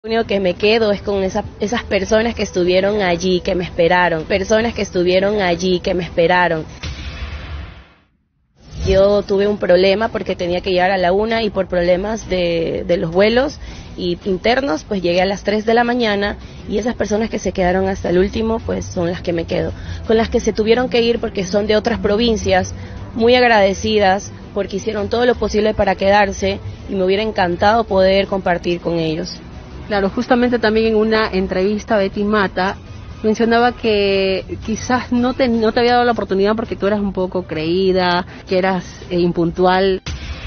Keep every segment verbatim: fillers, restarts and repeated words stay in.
Lo único que me quedo es con esa, esas personas que estuvieron allí, que me esperaron, personas que estuvieron allí, que me esperaron. Yo tuve un problema porque tenía que llegar a la una y por problemas de, de los vuelos y internos, pues llegué a las tres de la mañana y esas personas que se quedaron hasta el último, pues son las que me quedo. Con las que se tuvieron que ir porque son de otras provincias, muy agradecidas porque hicieron todo lo posible para quedarse y me hubiera encantado poder compartir con ellos. Claro, justamente también en una entrevista Betty Mata mencionaba que quizás no te, no te había dado la oportunidad porque tú eras un poco creída, que eras eh, impuntual.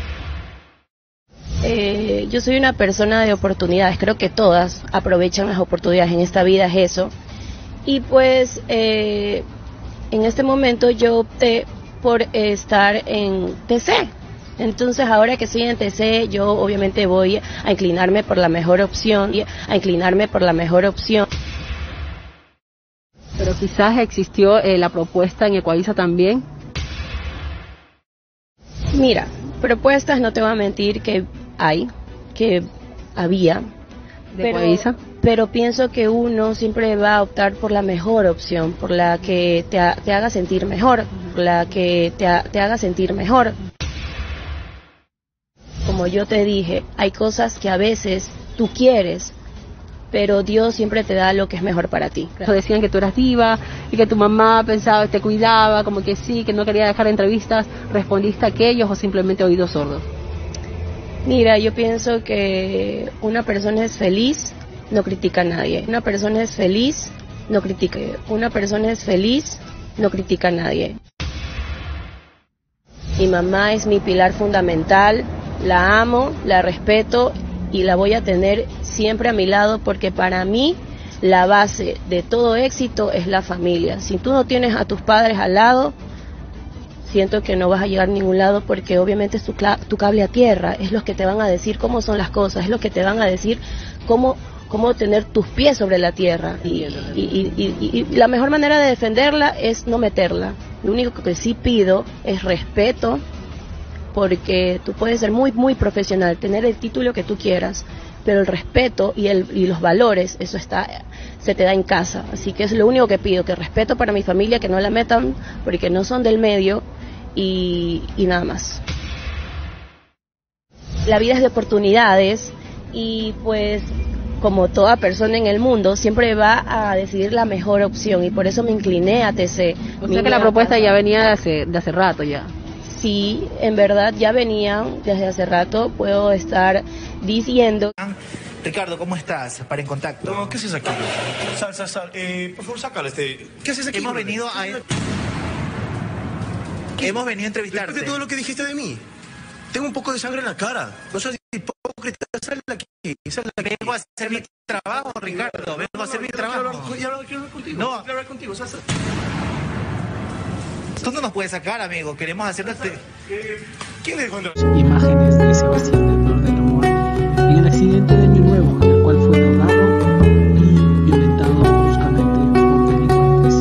Eh, yo soy una persona de oportunidades, creo que todas aprovechan las oportunidades, en esta vida es eso. Y pues eh, en este momento yo opté por eh, estar en T C. Entonces ahora que estoy en T C, yo obviamente voy a inclinarme por la mejor opción, a inclinarme por la mejor opción. Pero quizás existió eh, la propuesta en Ecuavisa también. Mira, propuestas no te voy a mentir que hay, que había. ¿De Ecuavisa? Pero, pero pienso que uno siempre va a optar por la mejor opción, por la que te, te haga sentir mejor, por la que te, te haga sentir mejor. Como yo te dije, hay cosas que a veces tú quieres, pero Dios siempre te da lo que es mejor para ti. Decían que tú eras diva y que tu mamá pensaba, te cuidaba, como que sí, que no quería dejar entrevistas. ¿Respondiste a aquellos o simplemente oídos sordos? Mira, yo pienso que una persona es feliz, no critica a nadie. Una persona es feliz, no critica. Una persona es feliz, no critica a nadie. Mi mamá es mi pilar fundamental. La amo, la respeto y la voy a tener siempre a mi lado porque para mí la base de todo éxito es la familia. Si tú no tienes a tus padres al lado, siento que no vas a llegar a ningún lado porque obviamente es tu, tu cable a tierra, es los que te van a decir cómo son las cosas, es los que te van a decir cómo, cómo tener tus pies sobre la tierra. Y, y, y, y, y la mejor manera de defenderla es no meterla. Lo único que sí pido es respeto, porque tú puedes ser muy, muy profesional, tener el título que tú quieras, pero el respeto y, el, y los valores, eso está, se te da en casa. Así que es lo único que pido, que respeto para mi familia, que no la metan, porque no son del medio, y, y nada más. La vida es de oportunidades, y pues, como toda persona en el mundo, siempre va a decidir la mejor opción, y por eso me incliné a T C. O sea que la propuesta ya venía de hace, de hace rato ya. Sí, en verdad ya venían desde hace rato, puedo estar diciendo. Ricardo, ¿cómo estás? Para En Contacto. No, ¿qué haces aquí? Sal, sal, sal. Eh, por favor, sácale este. ¿Qué haces aquí? Hemos venido a... ¿Qué? Hemos venido a entrevistarte. Después de todo lo que dijiste de mí. Tengo un poco de sangre en la cara. No seas hipócrita, sal de aquí. Sal de aquí. Vengo a hacer mi trabajo, Ricardo. Vengo a hacer mi trabajo. Quiero hablar, quiero hablar contigo. No. Quiero hablar contigo. Sal, sal. Tú no nos puedes sacar, amigo. Queremos hacer este... ¿Quién le encontró? Imágenes de Sebastián del Flor del Amor en el accidente de Año Nuevo, en el cual fue drogado y violentado bruscamente por delincuentes.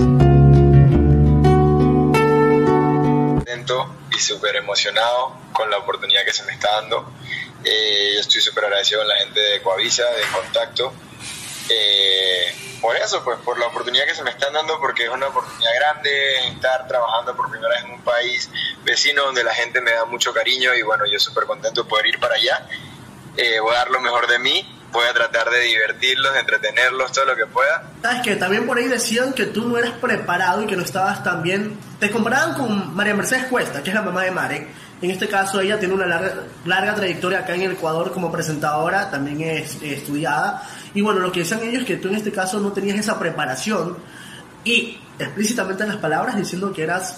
Contento y súper emocionado con la oportunidad que se me está dando. Eh, yo estoy súper agradecido con la gente de Ecuavisa, de Contacto. Eh, por eso, pues por la oportunidad que se me están dando, porque es una oportunidad grande estar trabajando por primera vez en un país vecino donde la gente me da mucho cariño y bueno, yo súper contento de poder ir para allá. Eh, voy a dar lo mejor de mí, voy a tratar de divertirlos, de entretenerlos, todo lo que pueda. Sabes que también por ahí decían que tú no eras preparado y que no estabas tan bien. Te comparaban con María Mercedes Cuesta, que es la mamá de Mare. En este caso ella tiene una larga, larga trayectoria acá en el Ecuador como presentadora, también es eh, estudiada. Y bueno, lo que decían ellos es que tú en este caso no tenías esa preparación y explícitamente en las palabras diciendo que eras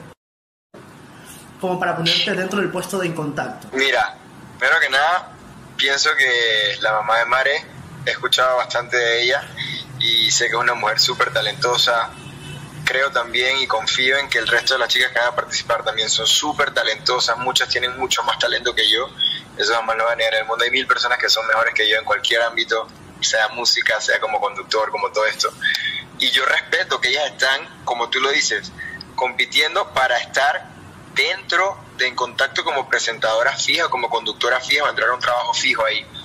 como para ponerte dentro del puesto de En Contacto. Mira, primero que nada, pienso que la mamá de Mare, he escuchado bastante de ella y sé que es una mujer súper talentosa. Creo también y confío en que el resto de las chicas que van a participar también son súper talentosas, muchas tienen mucho más talento que yo, eso jamás lo van a negar en el mundo. Hay mil personas que son mejores que yo en cualquier ámbito, sea música, sea como conductor, como todo esto. Y yo respeto que ellas están, como tú lo dices, compitiendo para estar dentro de En Contacto como presentadora fija, como conductora fija, o entrar a un trabajo fijo ahí.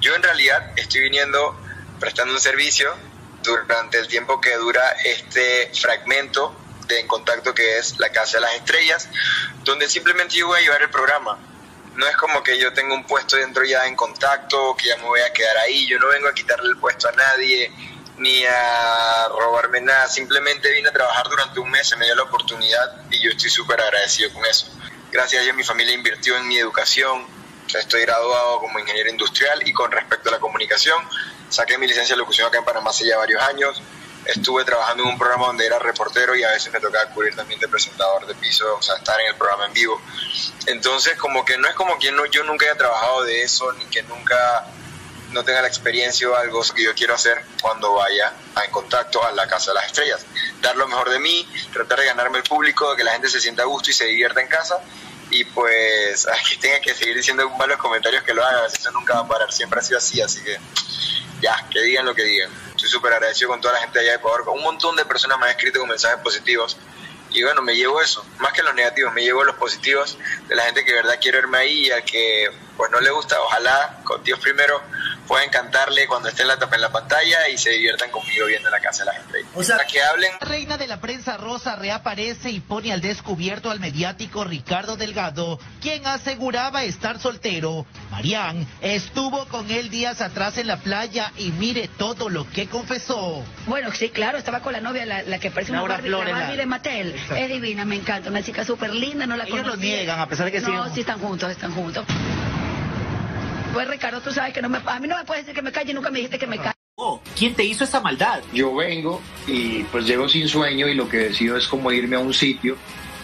Yo en realidad estoy viniendo prestando un servicio durante el tiempo que dura este fragmento de En Contacto, que es la Casa de las Estrellas, donde simplemente yo voy a llevar el programa. No es como que yo tengo un puesto dentro ya de En Contacto, que ya me voy a quedar ahí. Yo no vengo a quitarle el puesto a nadie, ni a robarme nada. Simplemente vine a trabajar durante un mes, se me dio la oportunidad y yo estoy súper agradecido con eso. Gracias a Dios mi familia invirtió en mi educación. O sea, estoy graduado como ingeniero industrial y con respecto a la comunicación, saqué mi licencia de locución acá en Panamá hace ya varios años. Estuve trabajando en un programa donde era reportero y a veces me tocaba cubrir también de presentador de piso, o sea, estar en el programa en vivo. Entonces, como que no es como que no, yo nunca haya trabajado de eso, ni que nunca no tenga la experiencia o algo que yo quiero hacer cuando vaya a En Contacto a la Casa de las Estrellas. Dar lo mejor de mí, tratar de ganarme el público, que la gente se sienta a gusto y se divierta en casa. Y pues, que tenga que seguir diciendo malos comentarios que lo hagan, eso nunca va a parar, siempre ha sido así, así que ya, que digan lo que digan. Estoy súper agradecido con toda la gente de allá de Ecuador, con un montón de personas me han escrito con mensajes positivos. Y bueno, me llevo eso, más que los negativos, me llevo los positivos de la gente que de verdad quiere verme ahí y al que pues no le gusta, ojalá con Dios primero puedan cantarle cuando esté en la, en la pantalla y se diviertan conmigo viendo La Casa de las Estrellas. O sea, que hablen. La reina de la prensa rosa reaparece y pone al descubierto al mediático Ricardo Delgado, quien aseguraba estar soltero. Marian estuvo con él días atrás en la playa y mire todo lo que confesó. Bueno, sí, claro, estaba con la novia, la, la que parece una Barbie, la Barbie de Mattel. Exacto. Es divina, me encanta, una chica súper linda, no la conozco. Ellos lo niegan, a pesar de que sí. No, siguen... sí están juntos, están juntos. Pues Ricardo, tú sabes que no me, a mí no me puedes decir que me calle, nunca me dijiste que me calle. Oh, ¿quién te hizo esa maldad? Yo vengo y pues llego sin sueño y lo que decido es como irme a un sitio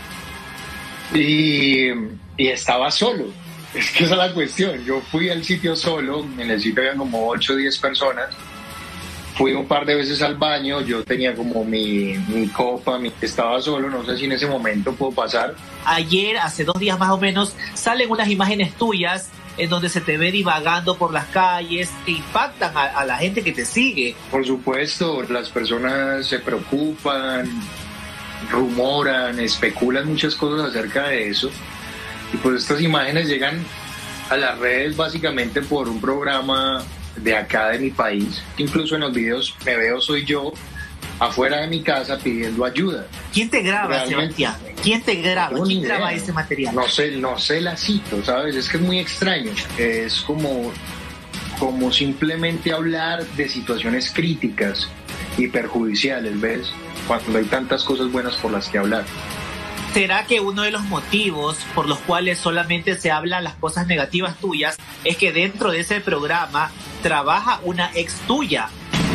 y, y estaba solo. Es que esa es la cuestión. Yo fui al sitio solo, en el sitio había como ocho o diez personas. Fui un par de veces al baño, yo tenía como mi, mi copa, mi, estaba solo, no sé si en ese momento puedo pasar. Ayer, hace dos días más o menos, salen unas imágenes tuyas en donde se te ve divagando por las calles, que impactan a, a la gente que te sigue. Por supuesto, las personas se preocupan, rumoran, especulan muchas cosas acerca de eso. Y pues estas imágenes llegan a las redes básicamente por un programa de acá de mi país. Incluso en los videos me veo soy yo afuera de mi casa pidiendo ayuda. ¿Quién te graba, Realmente, Sebastián? ¿Quién te graba? No, ¿Quién idea. graba ese material? No sé, no sé la cito, ¿sabes? Es que es muy extraño. Es como, como simplemente hablar de situaciones críticas y perjudiciales, ¿ves? Cuando hay tantas cosas buenas por las que hablar. ¿Será que uno de los motivos por los cuales solamente se hablan las cosas negativas tuyas es que dentro de ese programa trabaja una ex tuya?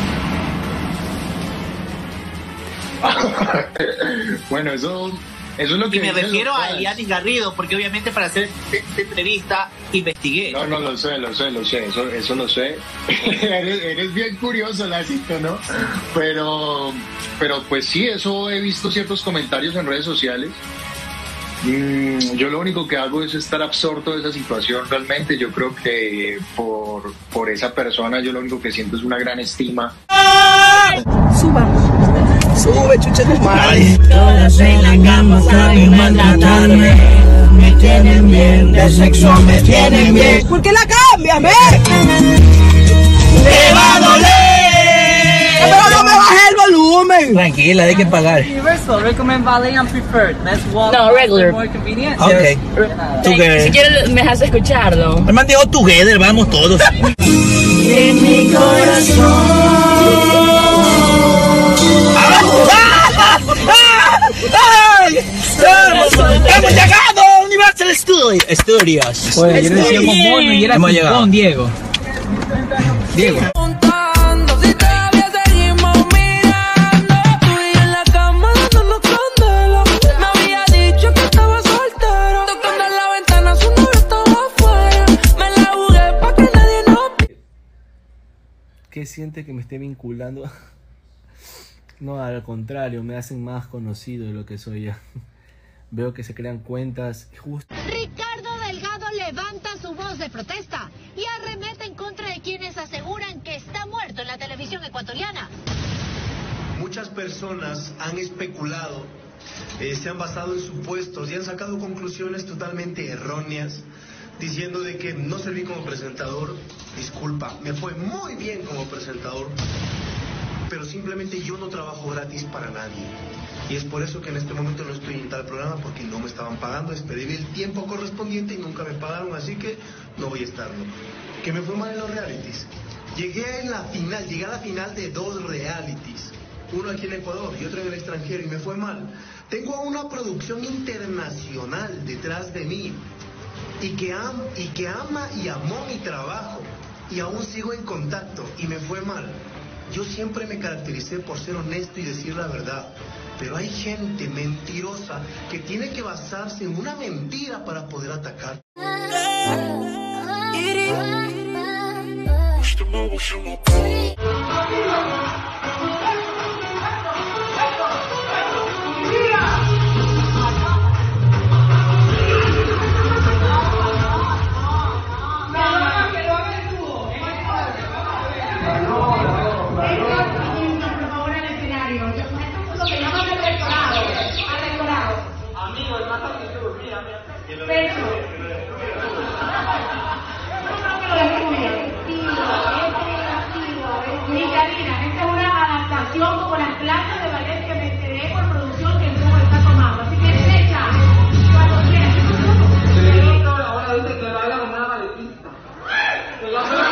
Bueno, eso, eso es lo que... Y me refiero a Elianis Garrido, porque obviamente para hacer esta entrevista investigué. No, no, lo sé, lo sé, lo sé, eso, eso lo sé. eres, eres bien curioso, Lacito, ¿no? Pero, pero pues sí, eso he visto ciertos comentarios en redes sociales. Mm, yo lo único que hago es estar absorto de esa situación realmente. Yo creo que por, por esa persona yo lo único que siento es una gran estima. Subamos. Sube, chucha tu madre. Todas en la cama saben maltratarme. Me tienen bien, de sexo me tienen bien. ¿Por qué la cambias, me? ¡Te va a doler! ¡Pero no me bajes el volumen! Tranquila, hay que pagar. Universal, recommend Valet and Preferred. That's one No, regular. more convenient. Ok. Together. Si quieres, me dejas escucharlo. Me dijo together, vamos todos. En mi corazón. ¡Hemos llegado a Universal Studios! Pues ayer decíamos mono y era Hemos llegado. Con Diego. Diego. ¿Qué siente que me esté vinculando? No, al contrario, me hacen más conocido de lo que soy ya. Veo que se crean cuentas justo. Ricardo Delgado levanta su voz de protesta y arremete en contra de quienes aseguran que está muerto en la televisión ecuatoriana. Muchas personas han especulado, eh, se han basado en supuestos y han sacado conclusiones totalmente erróneas diciendo de que no serví como presentador. Disculpa, me fue muy bien como presentador, pero simplemente yo no trabajo gratis para nadie. Y es por eso que en este momento no estoy en tal programa, porque no me estaban pagando, esperé el tiempo correspondiente y nunca me pagaron, así que no voy a estarlo. Que me fue mal en los realities. Llegué en la final, llegué a la final de dos realities, uno aquí en Ecuador y otro en el extranjero, y me fue mal. Tengo una producción internacional detrás de mí y que, am, y que ama y amó mi trabajo, y aún sigo en contacto, y me fue mal. Yo siempre me caractericé por ser honesto y decir la verdad, pero hay gente mentirosa que tiene que basarse en una mentira para poder atacar. Como las clases de ballet que me enteré por producción que el grupo está tomando. Así que fecha, cuando quieras. Sí, ahora dice que baila con una maletista. Que yo soy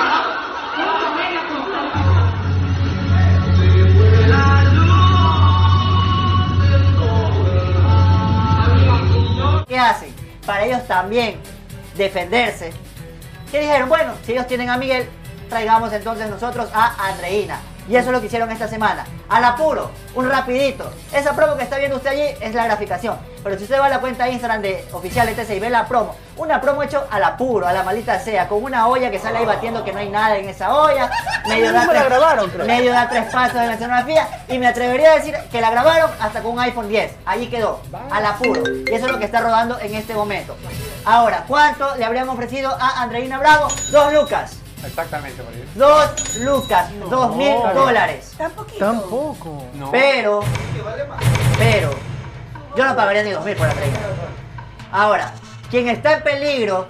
la... ¿Qué hacen? Para ellos también defenderse. ¿Qué dijeron? Bueno, si ellos tienen a Miguel, traigamos entonces nosotros a Andreina. Y eso es lo que hicieron esta semana. Al apuro, un rapidito. Esa promo que está viendo usted allí es la graficación. Pero si usted va a la cuenta de Instagram de Oficial E T C y ve la promo, una promo hecho al apuro, a la maldita sea, con una olla que sale ahí batiendo que no hay nada en esa olla. Medio da, tres, grabaron, medio da tres pasos en la escenografía. Y me atrevería a decir que la grabaron hasta con un iPhone diez. Allí quedó, al apuro. Y eso es lo que está rodando en este momento. Ahora, ¿cuánto le habrían ofrecido a Andreina Bravo? Dos lucas. Exactamente, por ahí. Dos lucas, no, dos mil dólares. Tampoco. Tampoco. No. Pero, pero, yo no pagaría ni dos mil por Andreina. Ahora, quien está en peligro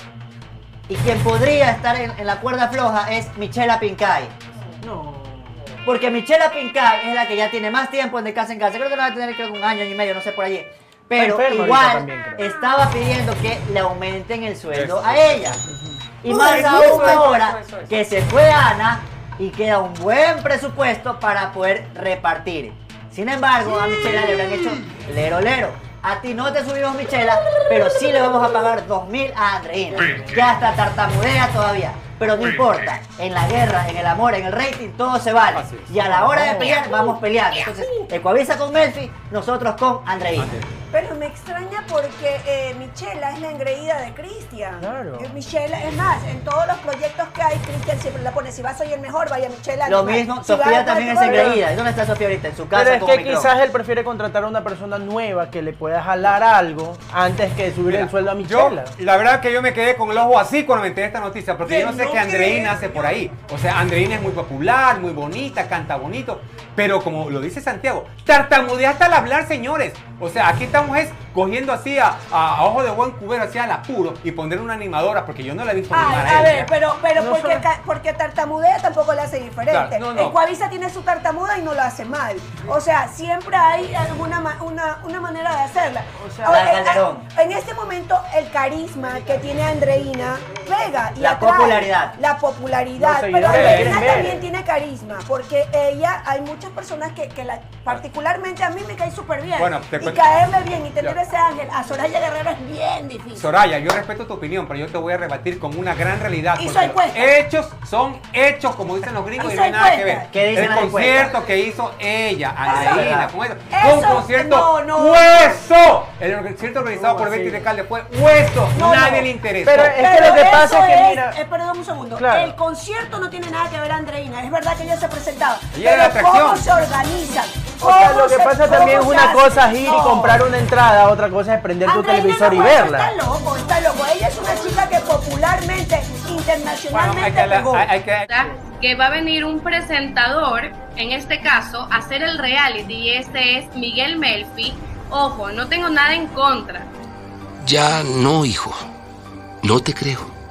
y quien podría estar en, en la cuerda floja es Michela Pincay. No. Porque Michela Pincay es la que ya tiene más tiempo en De Casa en Casa. Creo que no va a tener creo, un año y medio, no sé por allí. Pero igual también, estaba pidiendo que le aumenten el sueldo a ella. Y más aún ahora que se fue Ana y queda un buen presupuesto para poder repartir. Sin embargo, a Michela le habrán hecho lero lero. A ti no te subimos, Michela, pero sí le vamos a pagar dos mil a Andreina. Ya hasta tartamudea todavía. Pero no importa, en la guerra, en el amor, en el rating, todo se vale. Y a la hora de pelear, vamos peleando. Entonces, Ecuavisa con Melfi, nosotros con Andreina. Pero me extraña porque eh, Michela es la engreída de Cristian. Claro. Eh, Michela, es más, en todos los proyectos que hay, Cristian siempre la pone. Si vas soy el mejor, vaya Michela. Lo mismo, si Sofía también es engreída. ¿Y dónde está Sofía ahorita? En su casa. Pero es con que micrófono. quizás él prefiere contratar a una persona nueva que le pueda jalar algo antes que subir Mira, el sueldo a Michela. Yo, la verdad que yo me quedé con el ojo así cuando me enteré esta noticia, porque yo no sé qué Andreina hace por ahí. O sea, Andreina es muy popular, muy bonita, canta bonito, pero como lo dice Santiago, tartamudea hasta al hablar, señores. O sea, aquí estamos es cogiendo así a, a, a ojo de buen cubero, así al apuro, y poner una animadora, porque yo no la he visto animar a, a ver, pero, pero no porque, son... porque tartamudea tampoco la hace diferente. Claro, no, no. Ecuavisa tiene su tartamuda y no la hace mal. O sea, siempre hay alguna una, una manera de hacerla. O sea, o, en, en este momento, el carisma que tiene Andreina pega y la atrae, popularidad. La popularidad. No, pero Andreina también tiene carisma, porque ella, hay muchas personas que, que la, particularmente a mí me cae súper bien. Bueno, te y caerle bien y tener ya. ese ángel a Soraya Guerrero es bien difícil. Soraya, yo respeto tu opinión, pero yo te voy a rebatir con una gran realidad. Y soy los hechos son hechos, como dicen los gringos, y no hay nada que ver. ¿Qué dicen el concierto que hizo ella, Andreina, con eso, eso, fue un concierto no, no, hueso. El concierto organizado no, por Betty Recalde fue hueso. No, Nadie no. le interesó. Pero es que pero lo que pasa es que, mira... Eh, perdón un segundo. Claro. El concierto no tiene nada que ver a Andreina. Es verdad que ella se presentaba. Ella era la atracción. ¿Cómo se organizan? O sea, lo que pasa también es una cosa es ir y comprar una entrada, otra cosa es prender tu Andreina televisor no, y verla. Está loco, está loco. Ella es una chica que popularmente, internacionalmente bueno, hay que, pegó. Hay que... que va a venir un presentador, en este caso, a hacer el reality, y este es Miguel Melfi. Ojo, no tengo nada en contra. Ya no, hijo. No te creo.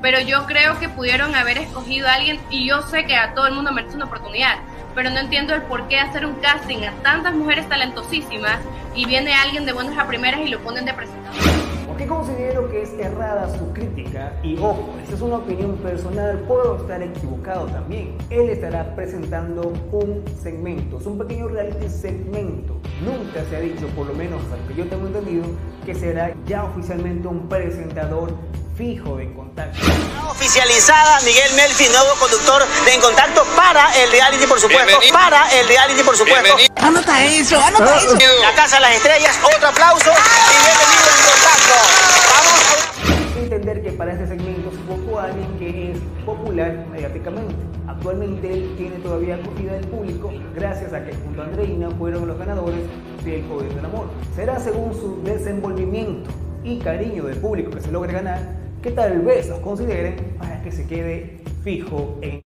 pero yo creo que pudieron haber escogido a alguien, y yo sé que a todo el mundo merece una oportunidad, pero no entiendo el por qué hacer un casting a tantas mujeres talentosísimas y viene alguien de buenas a primeras y lo ponen de presentador. Porque considero que es errada su crítica y ojo, esta es una opinión personal, puedo estar equivocado también. Él estará presentando un segmento, es un pequeño reality segmento. Nunca se ha dicho, por lo menos hasta lo que yo tengo entendido, que será ya oficialmente un presentador fijo de En Contacto. Oficializada Miguel Melfi, nuevo conductor de En Contacto para el reality, por supuesto. Bienvenido. Para el reality, por supuesto. Bienvenido. Anota eso, anota eso. La Casa de las Estrellas, otro aplauso y bienvenido a En Contacto. Vamos a entender que para este segmento se buscó a alguien que es popular mediáticamente. Actualmente él tiene todavía acogida del público gracias a que junto a Andreina fueron los ganadores del Poder del Amor. Será según su desenvolvimiento y cariño del público que se logre ganar, que tal vez los consideren para que se quede fijo en